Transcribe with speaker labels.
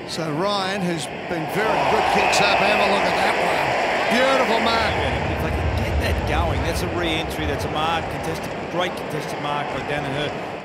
Speaker 1: So Ryan, who's been very good kicks up, have a look at that one. Beautiful mark.
Speaker 2: If they can get that going, that's a re-entry, that's a mark, great contested mark by Daniher.